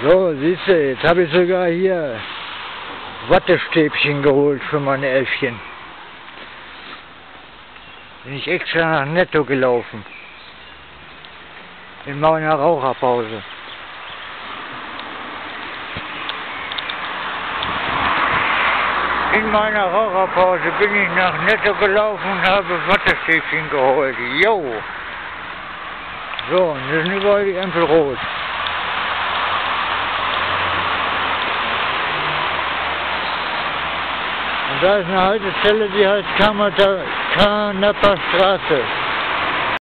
So, siehst du, jetzt habe ich sogar hier Wattestäbchen geholt für meine Äffchen. Bin ich extra nach Netto gelaufen. In meiner Raucherpause. In meiner Raucherpause bin ich nach Netto gelaufen und habe Wattestäbchen geholt. Jo! So, und jetzt sind überall die Ämpel rot. Und da ist eine Haltestelle, die heißt Kanapper Straße.